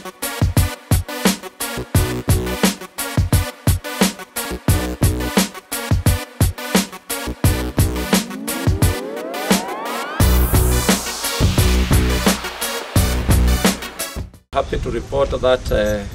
Happy to report that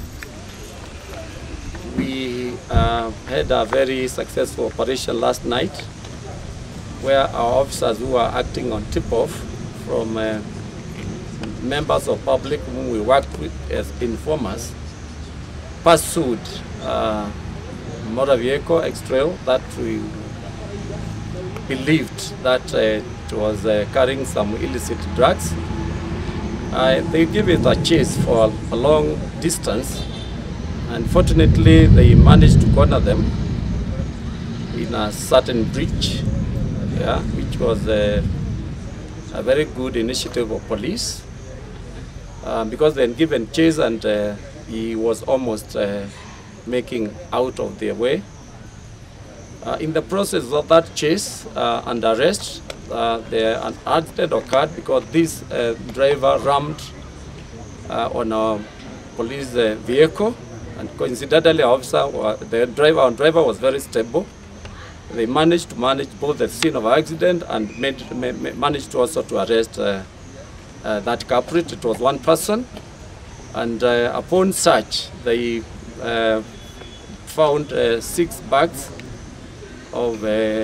we had a very successful operation last night, where our officers who are acting on tip-off from members of public whom we worked with as informers pursued motor vehicle X-Trail that we believed that it was carrying some illicit drugs. They gave it a chase for a long distance, and fortunately they managed to corner them in a certain breach, which was a very good initiative of police, because they had given chase and he was almost making out of their way. In the process of that chase and arrest, an accident occurred because this driver rammed on a police vehicle, and coincidentally the driver was very stable. They managed to manage both the scene of accident and managed to also to arrest that culprit. It was one person, and upon search they found 6 bags of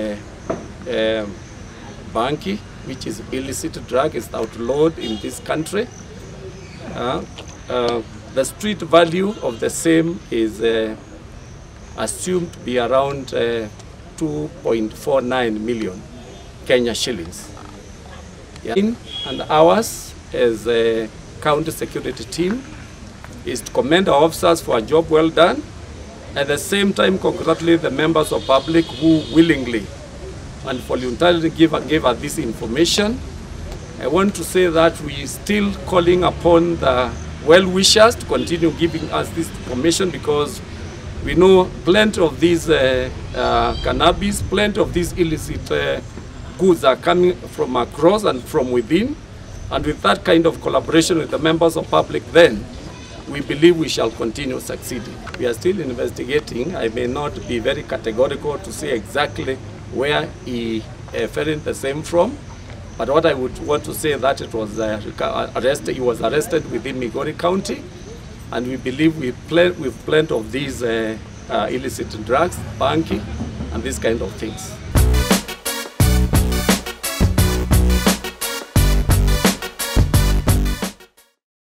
banki, which is illicit drug, is outlawed in this country. The street value of the same is assumed to be around 2.49 million Kenya shillings. And ours as a county security team is to commend our officers for a job well done. At the same time, congratulate the members of public who willingly and voluntarily gave us this information. I want to say that we are still calling upon the well-wishers to continue giving us this information, because we know plenty of these cannabis, plenty of these illicit goods are coming from across and from within. And with that kind of collaboration with the members of public, then we believe we shall continue succeeding. We are still investigating. I may not be very categorical to say exactly where he ferried the same from, but what I would want to say that it was he was arrested within Migori County, and we believe we've plenty of these illicit drugs, banking, and these kind of things.